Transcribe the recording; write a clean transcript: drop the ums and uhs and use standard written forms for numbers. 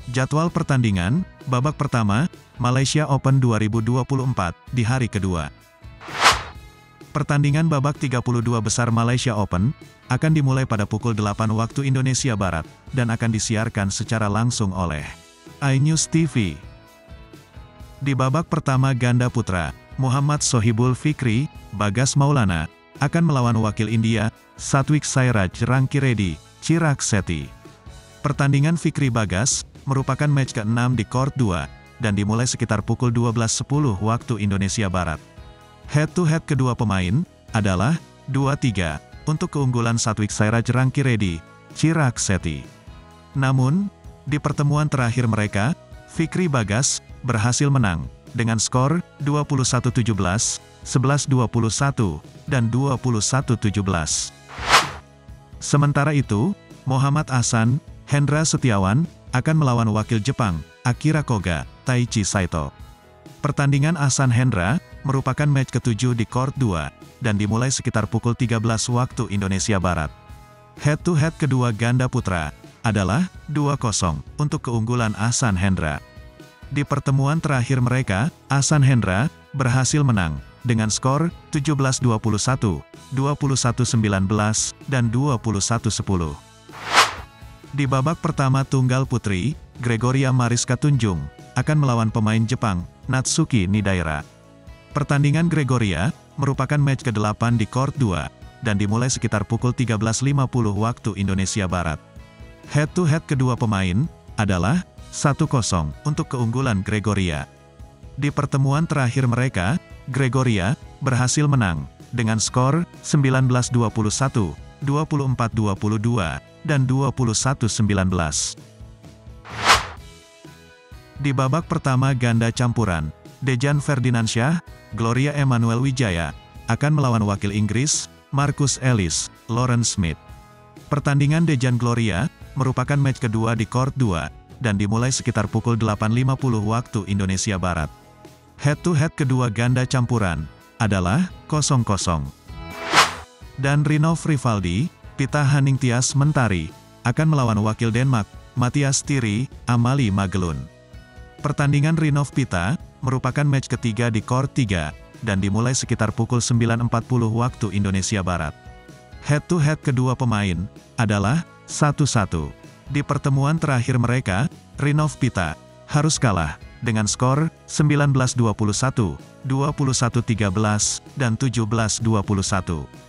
Jadwal pertandingan, babak pertama, Malaysia Open 2024, di hari kedua. Pertandingan babak 32 besar Malaysia Open, akan dimulai pada pukul 8 waktu Indonesia Barat, dan akan disiarkan secara langsung oleh iNews TV. Di babak pertama ganda putra, Muhammad Sohibul Fikri, Bagas Maulana, akan melawan wakil India, Sathwik Sairaj Rankireddy, Chirag Shetty. Pertandingan Fikri Bagas, merupakan match ke-6 di Court 2, dan dimulai sekitar pukul 12.10 waktu Indonesia Barat. Head-to-head kedua pemain, adalah 2-3, untuk keunggulan Sathwik Sairaj Rankireddy, Chirag Shetty. Namun, di pertemuan terakhir mereka, Fikri Bagas, berhasil menang, dengan skor 21-17, 11-21, dan 21-17. Sementara itu, Muhammad Ahsan Hendra Setiawan, akan melawan wakil Jepang, Akira Koga, Taichi Saito. Pertandingan Ahsan Hendra, merupakan match ke-7 di Court 2, dan dimulai sekitar pukul 13 waktu Indonesia Barat. Head-to-head kedua ganda putra, adalah 2-0, untuk keunggulan Ahsan Hendra. Di pertemuan terakhir mereka, Ahsan Hendra, berhasil menang, dengan skor 17-21, 21-19, dan 21-10. Di babak pertama tunggal putri, Gregoria Mariska Tunjung, akan melawan pemain Jepang, Natsuki Nidaira. Pertandingan Gregoria, merupakan match ke-8 di Court 2, dan dimulai sekitar pukul 13.50 waktu Indonesia Barat. Head-to-head kedua pemain, adalah 1-0, untuk keunggulan Gregoria. Di pertemuan terakhir mereka, Gregoria, berhasil menang, dengan skor 19-21, 24-22, dan 21-19. Di babak pertama ganda campuran, Dejan Ferdinandsyah, Gloria Emmanuel Wijaya, akan melawan wakil Inggris, Marcus Ellis, Lauren Smith. Pertandingan Dejan Gloria, merupakan match kedua di Court 2, dan dimulai sekitar pukul 8.50 waktu Indonesia Barat. Head-to-head kedua ganda campuran, adalah 0-0. Dan Rinov Rivaldi, Pita Haningtyas Mentari, akan melawan wakil Denmark, Mathias Thierry, Amalie Magelun. Pertandingan Rinov Pita, merupakan match ketiga di Court 3, dan dimulai sekitar pukul 9.40 waktu Indonesia Barat. Head-to-head kedua pemain, adalah 1-1. Di pertemuan terakhir mereka, Rinov Pita, harus kalah, dengan skor 19-21, 21-13, dan 17-21.